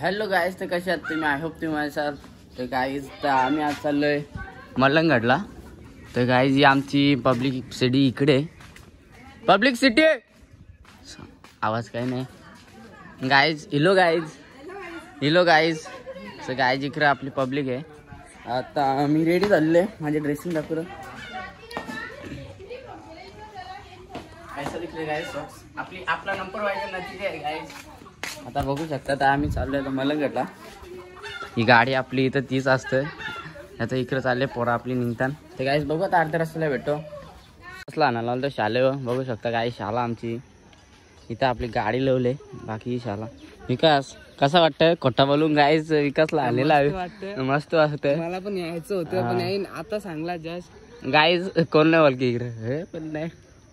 Hello guys, तर कसे आहात तुम्ही? आय होप तुम्ही माझ्या तर गाईज तर आम्ही आज चाललोय मलंगडला. तर गाईज ही आमची पब्लिक सिटी इकडे, पब्लिक सिटी आवाज काही नाही गाईज. हिलो गाईज तर गाईज इकडे आपली पब्लिक आहे. आता मी रेडी झालेलो आहे, माझे ड्रेसिंग दाखवलं आपली आपला नंबर व्हायचा नक्की आहे गाईज. आता बघू शकता, तर आम्ही चाललोय आता मलंगडला. ही गाडी आपली इथं तीच असते. आता इकडे चालले पोरं आपली निघताना. तर गाईज बघू आता अर्ध्या रस्त्याला भेटतो. कसला आणायला तर शाले बघू शकता गाई, शाला आमची इथं आपली गाडी लावले. बाकी ही शाला. विकास कसा वाटतंय? खोटा बोलून गाईज विकासला आलेला आहे. मस्त वाटतंय. मला पण यायचं होतं पण येईन आता सांगला जस्ट. गाईज कोण नाही बोलकी इकडे हे पण नाही.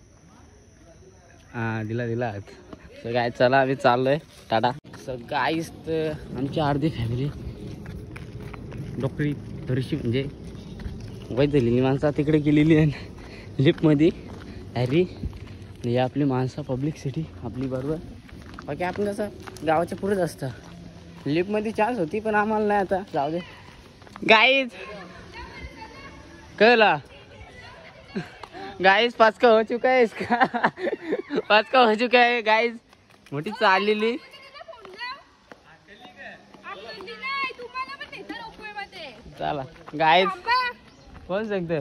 हा दिला तर गाय चला आम्ही चाललोय टाटा. सो गाईज तर आमची अर्धी फॅमिली डोकरी थोडीशी म्हणजे वय झालेली माणसं तिकडे गेलेली आहे लिफ्टमध्ये. अरे ही आपली माणसं पब्लिक सिटी आपली बरोबर. बाकी आपण कसं गावाच्या पुढेच असतं. लिफ्टमध्ये चान्स होती पण आम्हाला नाही. आता जाऊ दे गाईज. कळला गाइस, 5 का हो चुका है इसका. 5 का हो चुका है गाइस. मोठी चाललेली चला गाइस. कोण सांगते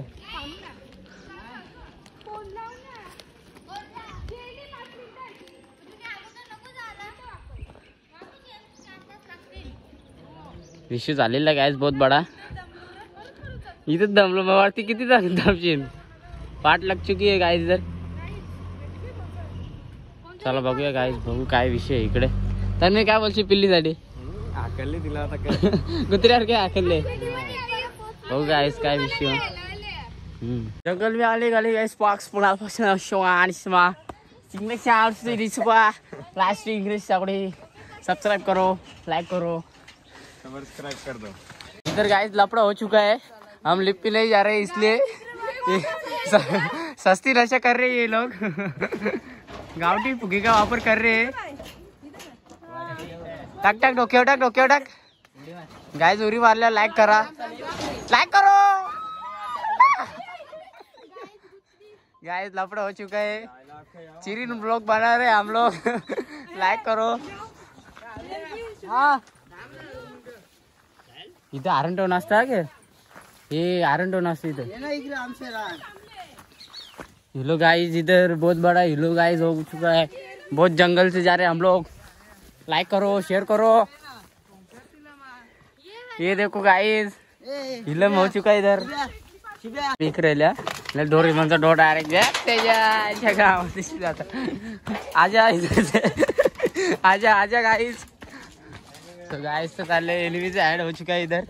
इश्यू झालेला गाइस बहुत बडा. इथं दमलो मग वरती किती दमशील. पाठ लग चुकी है गाइस इधर. चला बघूया गाइस, बघू काय विषय इकडे. तर मी काय बोलशी पिल्लीसाठी आकलले दिला आता कुत्र्यावर काय आकलले. बघू गाइस काय विषय. जंगल में आले गले गाइस. पॉक्स पुण्यापासून शोआन स्मा सिग्नेचर से रिसवा लास्ट इंग्लिश सगळे सब्सक्राइब करो, लाइक करो, सब्सक्राइब कर दो. इधर गाइस लफड़ा हो चुका है. हम लिफ्ट पे नहीं जा रहे इसलिए सस्ती नशा कर रहे हैं ये लोग. गावठी फुगे का वापर कर रहे हैं. टाक टाक डोक्यावर टाक. गाइस उरी मारल्या लाइक करा, लाइक करो. गाइस लफड़ा हो चुका है. चिरी ब्लॉग बना रहे हम लोग. लाइक करो. हाँ इधर आयरन टाउन असता है. ये आयरन टाउन असते इधर. हिलो गाइस इधर बहुत बड़ा हिलो गाइस हो चुका है. बहुत जंगल से जा रहे हैं हम लोग. लाइक करो, शेयर करो. ये देखो गाइस हिलम हो चुका है इधर. देख रहे डोरी म्हणजे डोर डायरेक्ट त्याच्या गावात दिसला. आजा इधर से आजा गाइस. तो गाइस तो चालले एलवीचे ऍड हो चुका है इधर.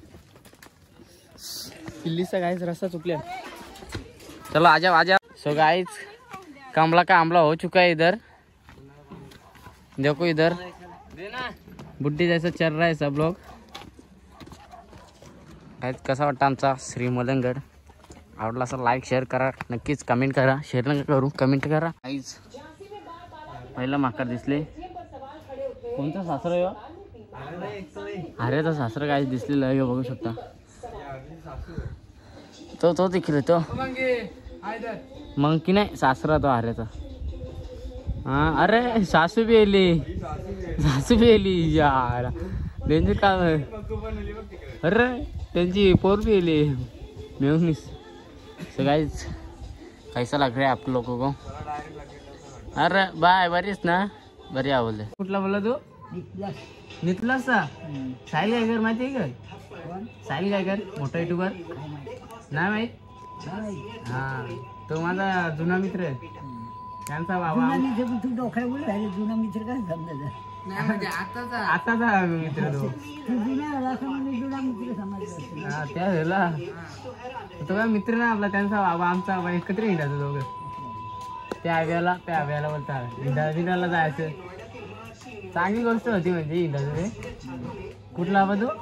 पिल्लीचा गाइस रास्ता चुकले. चलो आजा. सो गाइस कमला का आमला हो चुका है इधर. देखो इधर बुड्ढी जैसा चल रहा है सब लोग. गाइस कसा वाटतं आमचा श्री मलंगड? आवडला असेल लाईक शेअर करा, नक्कीच कमेंट करा. शेअर नका करू, कमेंट करा. गाइस पहिला माकड दिसले. कोणता सासरा आहे? अरे तो सासरा गाइस दिसलेला आहे, बघू शकता. तो दिखले तो मग की नाही सासरा तो हऱ्याचा. हा अरे सासू बी आली यार. त्यांची काम अरे त्यांची पोर भी आली मेवनीस. सो गाइस कैसा लग रहा है आप लोगों को? अरे बाय बरीच ना बरी आवडले. कुठला बोलला तू? नितलासा साहिल गायकर माहिती आहे का? साहिल गायकर मोठा युट्यूबर नाही माहित. हा तो माझा जुना मित्र आहे. त्यांचा बाबा जुना मित्र काय समजायचा. आताचा मित्र तो. हा त्या झाला तो काय मित्र ना आपला. त्यांचा बाबा आमचा बाबा एकत्र हिंडायचं दोघं. त्या व्याला बोलता हिंडायला जायचं. चांगली गोष्ट होती म्हणजे हिंडायचं ते. कुठला बाबा तो?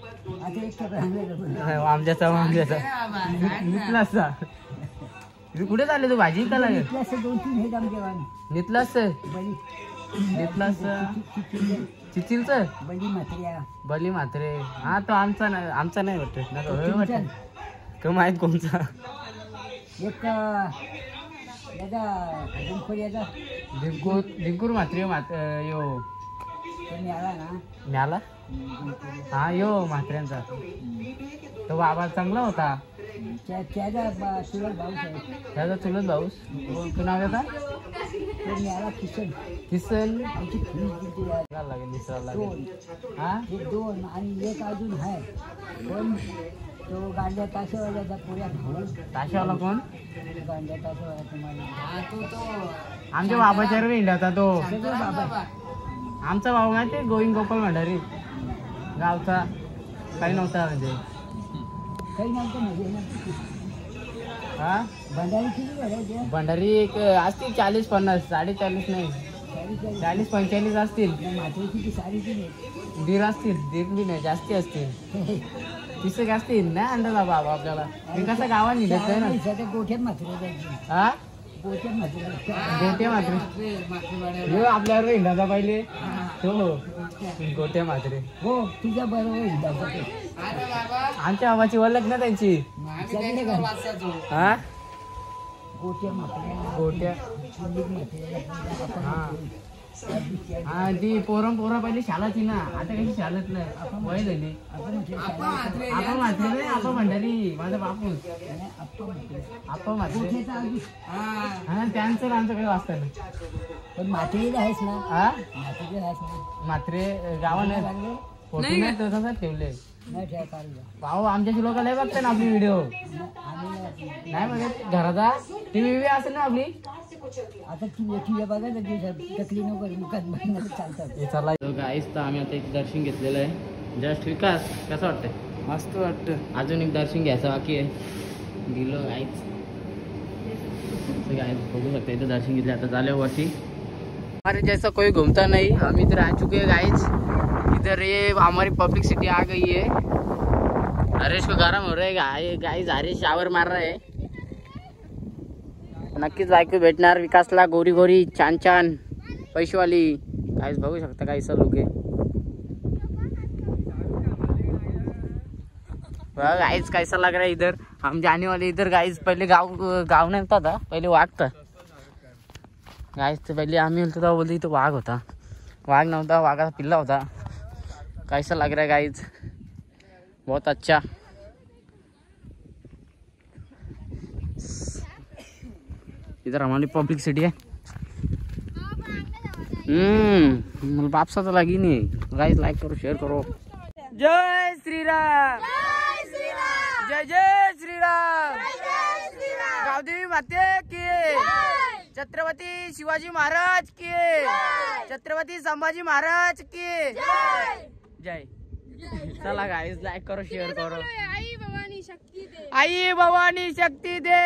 आमच्याचा नितलासा. कुठे चालले तू? भाजी का लागेल? नितलास प्लस चिचिलचं बली म्हात्रे. हा तो आमचा नाही वाटत का माहित कोणचा. डिंकूर म्हात्रे यो म्याला. हा यो म्हात्र्यांचा तो बाबा चांगला होता. त्याचा चुलत भाऊस तू नाव घेता किसन लागेल दिसायला लागेल. हा 2 आणि एक अजून आहे पण तो गांड्या ताशेवाल्याचा पुऱ्या भाऊ. ताशेवाला कोण? गांड्या ताशेवाला तुम्हाला तो आमच्या बाबाच्या इंडा होता तो. आमचा भाऊ माहिती गोविंद गोपाल भंडारी गावचा. काही नव्हता म्हणजे काही नव्हतं म्हणजे. हा भंडारी एक असतील 40-50 40 नाही 40-45 असतील. दीर असतील. दीर बी नाही जास्ती असतील. तिसं असतील नाही अंडा बाबा आपल्याला. मी कसं गावात निघत आहे ना. गोठ्यात मात्र हा गोट्या मात्रे आपल्यावर हिंडाचा पहिले हो गोट्या मात्रे. हो तुझ्या बरोबर आमच्या बाबाची ओळख ना त्यांची. हा गोट्या हा ती पोरं पहिले शालाची ना. आता कशी शालत नाही वय झाली. आपण म्हात्रे नाही आपण भंडारी माझा बापूस आपण म्हात्रे. हा त्यांचं आमचं काही वाचतं ना पण म्हात्रे आहेस ना. हा म्हात्रे गावा नाही फोटो नाही तसंच ठेवले भाऊ. आमच्याची लोक लय बघते ना आपली व्हिडिओ. नाही बघत घराचा टीव्ही असेल ना आपली. आता तकली चला गाईस तर आम्ही आता एक दर्शन घेतलेलं आहे. जस्ट विकास कसं वाटतंय? मस्त वाटतं. अजून एक दर्शन घ्यायचं बाकी आहे. गेलो गाईच गाईस बघू शकता इथं दर्शन घेतले. आता झाले वरती. हमारे जैसा कोई घूमता नहीं. हम इधर आ चुके हैं गाइस. इधर ये हमारी पब्लिक सिटी आ गई है. हरेश को गरम हो रहा है गाइस. हरेश शावर मार रहा है. नक्कीच बायको भेटणार विकासला. गोरी गोरी छान छान पैशवाली गाइस बघू शकता. गाइस लोक गाइस कैसा लग रहा है इधर. हम जाने वाले इधर गाइस. पहिले गाव नाही था पहिले वाघ था गाइस. तो पहिले आम्ही होतो तेव्हा बोलते इथं वाघ होता. वाघ नव्हता वाघाचा पिल्ला होता. कैसा लग रहा है गाइस बहुत अच्छा. इधर हमारी पब्लिक सिटी है. मला बापसाचा लागी नाही गाइस. लाईक करो शेअर करो. जय श्रीराम जय जय श्रीराम. गावदेवी माते की छत्रपती शिवाजी महाराज की छत्रपती संभाजी महाराज की जय. चला गाइस लाईक करो शेअर करो. आई भवानी शक्ती दे.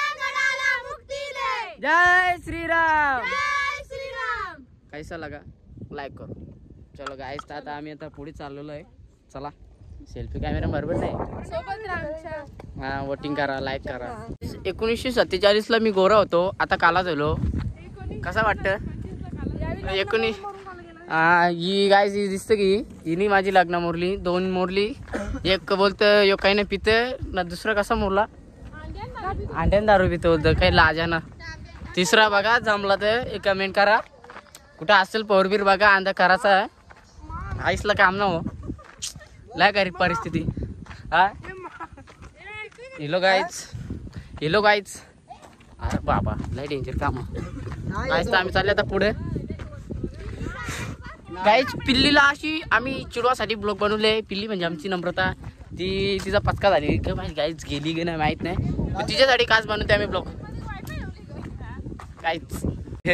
जय श्रीराम. कैसा लगा लाईक करो. चलो गाइस आता आम्ही आता पुढे चाललेलो आहे. चला सेल्फी कॅमेरा बरोबर नाही. हा वोटिंग करा लाईक करा. 1947ला मी गोरा होतो. आता काला झालो. कसं वाटतं? 19 ही गाइस दिसतं की हिनी माझी लग्न मोरली. 2 मोरली. एक बोलतं यो काही नाही पिते ना. दुसरा कसा मोरला अंड्यान दारू पितो बोलतं काही लाजाना. तिसरा बघा जमला तर एक कमेंट करा. कुठं असेल पोरबीर बघा अंदा करायचा आहे. आईसला काम ना हो लय गरीब परिस्थिती. हा हेलो गाईच अरे बाबा लय डेंजर काम गाईच. तर आम्ही चालले आता पुढे गाईच. पिल्लीला अशी आम्ही चिडवासाठी ब्लॉग बनवले. पिल्ली म्हणजे आमची नम्रता. ती तिचा पचका झाली का माहिती गाईच गेली की नाही माहित नाही. तिच्यासाठी काच बनवते आम्ही ब्लॉग गाईच.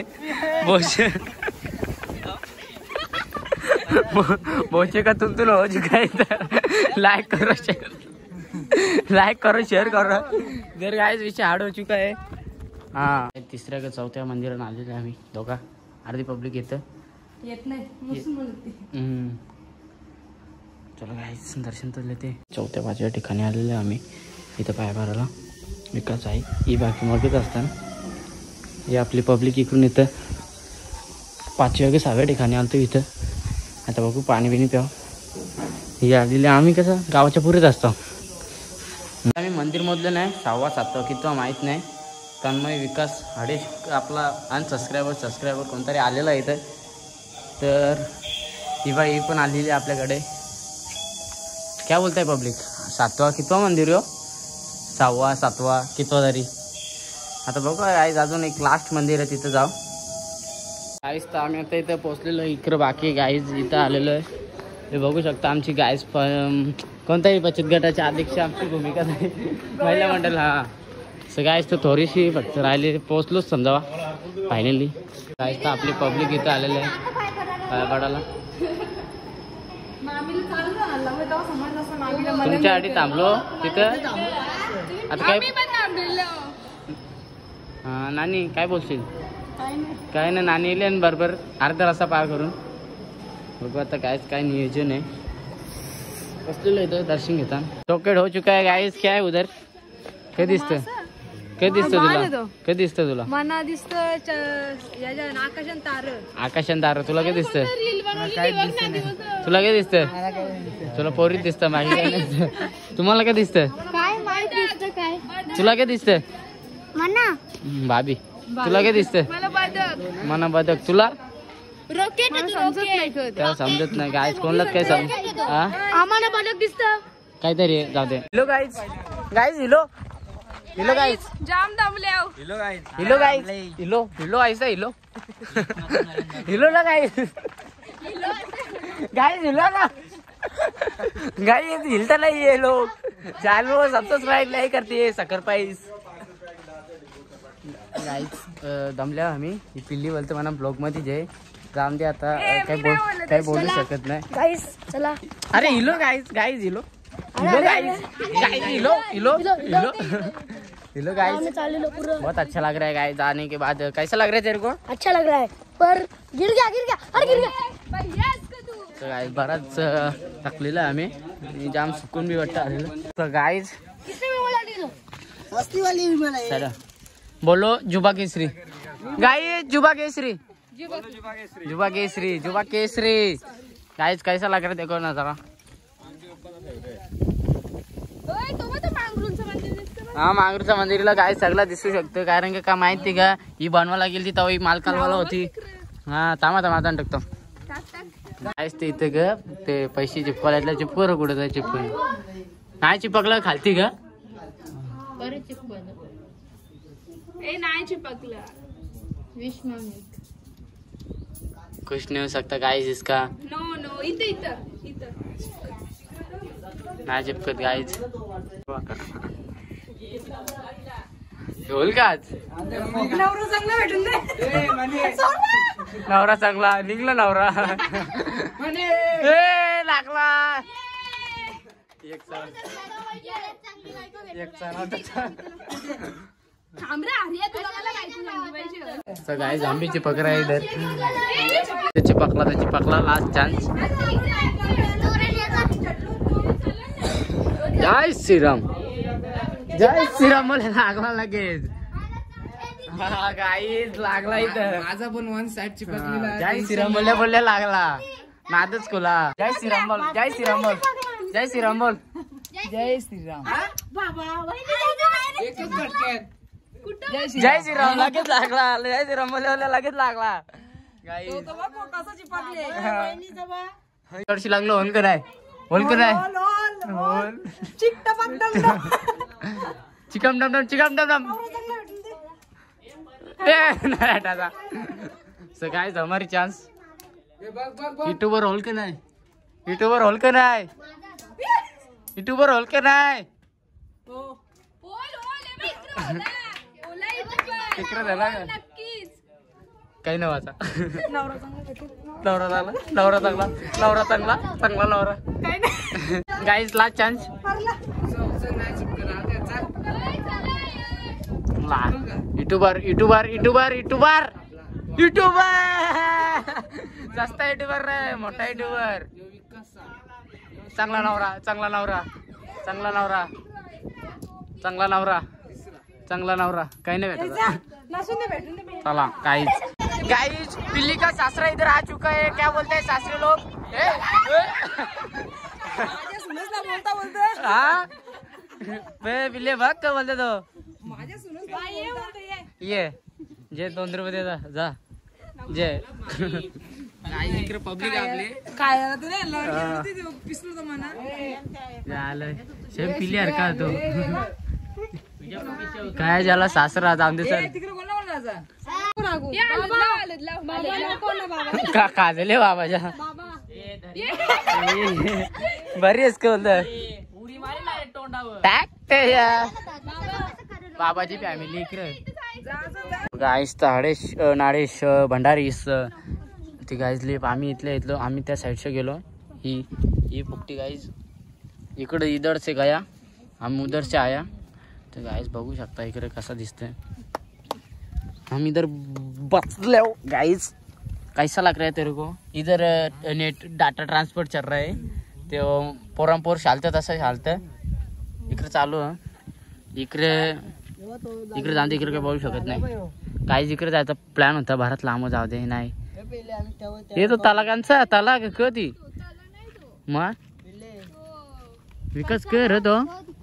बोचे का तुम हो चुका है. लाइक करो शेअर करो. जर गाइस विषय हार्ड हो चुका है. हा 3ऱ्या का 4थ्या मंदिरात आलेले आम्ही दोघा. अर्धी पब्लिक येत नाही. चलो गाइस दर्शन तर लेते. 4थ्या 5व्या ठिकाणी आलेले आम्ही. इथं पाय भरायला विकास आहे. ही बाकी मगच असताना हे आपली पब्लिक इकडून येतं. 5व्या की 6व्या ठिकाणी आलतो इथं. आता बघू पाणी बिणी प्याव. हे आलेले आम्ही कसं गावाच्या पुढेच असतो. आम्ही मंदिरमधलं नाही 6वा 7वा कितवा माहीत नाही. तन्मय विकास हाडे आपला सबस्क्रायबर कोणतरी आलेला आहे इथं. तर ही बाई पण आलेली आहे आपल्याकडे. क्या बोलताय पब्लिक? 7वा कितवा मंदिर हो? 6वा 7वा कितवा तरी. आता बघू गाईज अजून एक लास्ट मंदिर आहे तिथं जाऊ. गाईज तर आम्ही आता इथं पोचलेलो. इकडं बाकी गाईज इथं आलेलो आहे. हे बघू शकता आमची गाईज कोणत्याही बचत गटाच्या अध्यक्ष आमची भूमिका नाही. महिला मंडळ. हा सो गाईज तर थोडीशी फक्त राहिली. पोचलोच समजावा फायनली. गाईज तर आपली पब्लिक इथं आलेलं आहे पायापाडाला. तुमच्यासाठी थांबलो तिथं. आता काय हां नानी काय बोलशील? काय ना नानी येईल आणि बरोबर अर्धा रस्ता पार करून बघू आता काय नियोजन आहे. बसलेलो इथं दर्शन घेता. टोकेड हो चुका है गाइस. क्या है उधर? काय दिसतं? काय दिसतं तुला? काय दिसतं तुला? मना दिसतं आकाशान तार. आकाशान तार. तुला काय दिसतं? तुला काय दिसतं? तुला पोरीत दिसतं मागे काय नाही. तुम्हाला काय दिसतं? तुला काय दिसतं? भाभी तुला काय दिसतं? मना बदक. तुला त्याला समजत नाही गाईज. कोणलाच काय समज. आम्हाला बदक दिसतं काहीतरी जाऊ दे. हिलो गाईज. हिलो गाईज. जाम दमल्याव. हिलो गाईज. हिलो ऐसा हिलो. हिलो ना गाईज. गाईज हिलो ना. गाईज हिलता नहीं ये लोग. चालू सबस्क्राइब नहीं करते. सकर पाईस गाईज दमल्या आम्ही. ही पिल्ली बोलतो म्हणा ब्लॉग मध्ये जे जाम दे. आता काय बोलू शकत नाही गाईस. चला अरे हिलो गाईज हिलो गाईज हिलो गाइस. बहुत अच्छा लग रहा है गाइस. आने के बाद कैसा लग रहा है तेरे को? अच्छा लग रहा है पर गिर गया. अरे गिर गया. तो गाइस बराच थकलेलं आहे आम्ही. जाम सुकून बी वाटतं आलेलं. तर गाइस चला बोलो जुबा केसरी. गाइस जुबा केसरी. गाइस कैसा लग रहा है देखो ना जरा. हा मांगरूच्या मंदिरला काय सगळं दिसू शकतो. कारण की का माहिती का ही बनवायला गेली तेव्हा ही माल कालवाला होती. हा थांबा टाकतो कायच ते इथे ग. ते पैसे चिपकवायला चिपकर कुठं जाय चिपकून नाही चिपकलं खालती ग. नाही चिपकलं. कुछ नहीं हो सकता गाइस इसका. नो इथं नाही चिपकत गाइस. बोल का आज नवरा चांगला निघला. नवरा लागला. गाइस आंबी चिपक रहा है इधर. चिपकला लास्ट चांस. जय श्रीराम मला लागला लगेच. गाईज लागला इथं. माझा पण वन साइड चिपकलेला. जय श्रीराम बोलल्या लागला. नादच खुला. जय श्रीराम बोल. जय श्रीराम लगेच लागला. जय श्रीराम बोलल्या लगेच लागला. गाईज वर्षी लागलो. होलकर आहे. चिकम डम सो गाइस हमारी चांस. यूट्यूबर होल के नाही. काही नावाचा नवरा चांगला. Guys last chance. यूट्यूबर जास्त यूट्यूबर रे. मोठा यूट्यूबर. चांगला नवरा काही नाही भेटत. चला काहीच गाइस बिल्ली का सासरा इधर आ चुका है। क्या बोलते हैं सासरे लोग? हाँ बिल्ली भाग क्या बोलते तो ये जे 2 रुपये देता जा जे इकडे पब्लिक आपले काय सेम पिली का तो काय झाला सासरा आमचे सर का झाले बाबाच्या बरी आहेस का बोलत बाबाची फॅमिली इकडे गाईस ताडेश नाडेश भंडारीस ती गाईज लिप आम्ही इथलो आम्ही त्या साईडच्या गेलो ही पुकटी गाईज इकडे इधर से गया हम उधर से आया तर गाईज बघू शकता इकडे कसा दिसतंय हम इधर बसले गाइस कैसा लग रहा है तेरे को इधर नेट डाटा ट्रांसफर चल रहा है ते पोरांपोर शालतं तसं चालतं इकडे चालू इकडे जाऊन इकडे काही बोलू शकत नाही काहीच इकडे जायचा प्लॅन होता भारत लांब जाऊ दे नाही हे तो तलाकांचा तलाक कधी मग विकास कर तो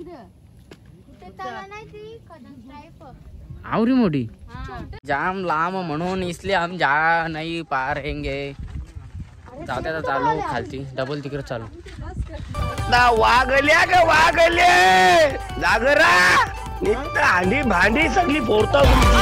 आवरी मोठी जाम लांब म्हणून इसलिए हम जा नहीं पा रहेंगे जाते चालू खालती डबल तिकडे चालू वागल्या ग वागले जागरा निघता हांडी भांडी सगळी फोडता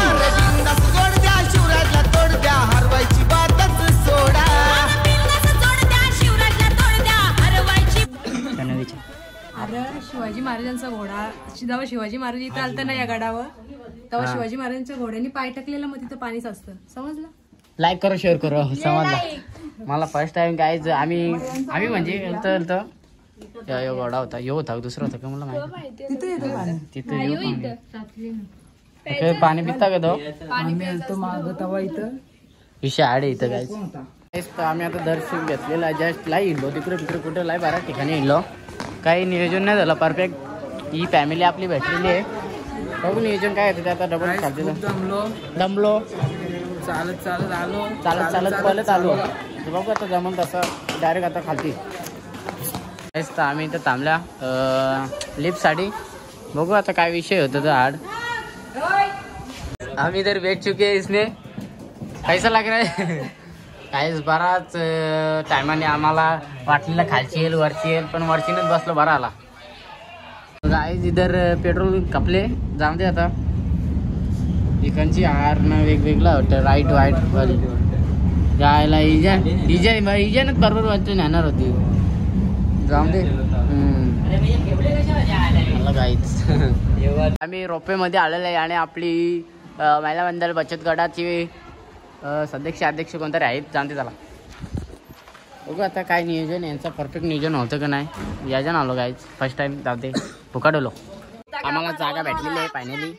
अरे शिवाजी महाराजांचा घोडा जेव्हा शिवाजी महाराज इथं आलता ना या गडावर तेव्हा शिवाजी महाराजांच्या घोड्याने पाय टाकलेला मग तिथं पाणीच असतं समजलं लाईक करो शेअर करो समजला मला फर्स्ट टाइम काय आम्ही म्हणजे घोडा होता यो होता दुसरा होता का मला माहिती तिथे पाणी पिता का तो विषय आडे इथं काय आम्ही आता दर्शन घेतलेलं आहे जस्ट लाई हिंडलो तिकडे कुठे लाई 12 ठिकाणी हिंडलो काही नियोजन नाही झालं परफेक्ट ही फॅमिली आपली भेटलेली आहे बघू नियोजन काय येतं ते आता डबल खालते दमलो चालत पळत आलो बघू आता जमून तसं डायरेक्ट आता खालती तर आम्ही इथं थांबल्या लिफ्टसाठी बघू आता काय विषय होता तो आड आम्ही इधर बैठ चुके हैं इसने कैसा लग रहा है काहीच बराच टायमाने आम्हाला वाटलेलं खालची येईल वरची येईल पण वरचीनच बसलो बरा आला गाईज इधर पेट्रोल कपले जाऊ दे आता इकडची हारनं वेगवेगळं होतं राईट वाईट वाली जायला इजानच बरोबर वाटतं नेणार होती जाऊ दे मला गाईच आम्ही रोपेमध्ये आलेलो आहे आणि आपली महिला मंडळ बचत गटाची अध्यक्ष कोणतरी आहेत जाणते त्याला बघू आता काय नियोजन यांचं परफेक्ट नियोजन होतं का नाही याच्यानं आलो गाईज फर्स्ट टाइम जाते फुकाडलो आम्हाला जागा भेटलेली आहे फायनली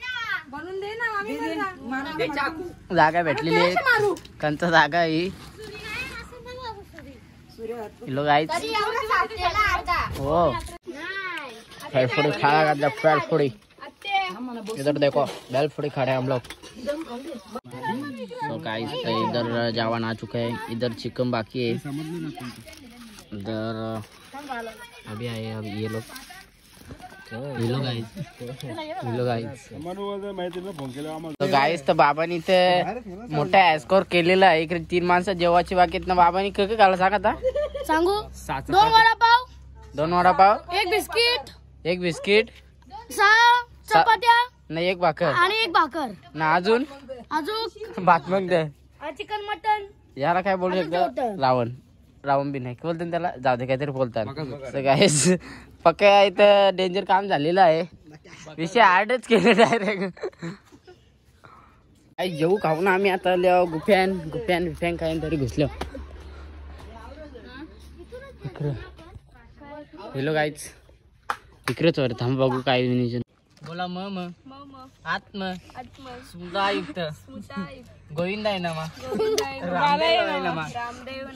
जागा भेटलेली आहे कंच जागा ही लो गाईज हो फैलफुड़ी खाना का फैलफुड़ी इधर देखो बैलफुड़ी खा रहे हैं हम लोग तो गाइस इधर जावान आ चुका है इधर चिकन बाकी है इधर अभी आए अब ये लोग तो गाईस तर बाबांनी ते मोठा एस्कोर केलेला आहे इकडे 3 माणसं जेवायची बाकी आहेत ना बाबांनी काय काय सांगा आता सांगू 2 वडापाव 1 बिस्किट 6 चपात्या नाही 1 भाकर आणि 1 भाकर ना अजून भात मग दे चिकन मटन याला काय बोलू शकतो रावण बी नाही बोलतो त्याला जाऊ दे काहीतरी बोलतात गाईस पक्का इथं डेंजर काम झालेलं आहे विषय आडच केले डायरेक्ट जेऊ खाऊ ना आम्ही आता गुफ्यान काही तरी घुसलो हॅलो गाईज इकडेच वर थांब बघू काय नियोजन बोला मग आत्म स्मृतायुक्त गोविंद आहे नमा रामदेव आहे नमा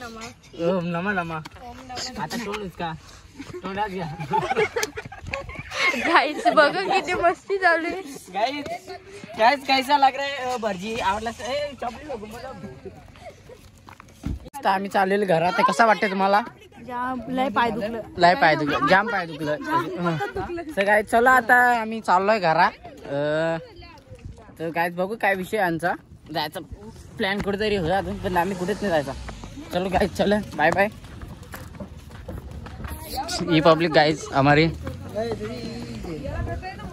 ओम नमा आता तोंडच का तोंडात घ्या गाईस बघा किती मस्ती चालू आहे. गाइस कैसा लग रहा है भटजी आवडला तर आम्ही चाललेलो घरात. ते कसा वाटतं तुम्हाला? लय पाय दुखलं. लय पाय दुखलं, जाम पाय दुखलं. तर काय चला आता आम्ही चाललोय घरात. तर काय बघू काय विषय आमचा. जायचा प्लॅन कुठेतरी होता अजून, पण आम्ही कुठेच नाही जायचा. चलो गाइस चलो बाय बाय. ये पब्लिक गाइस हमारी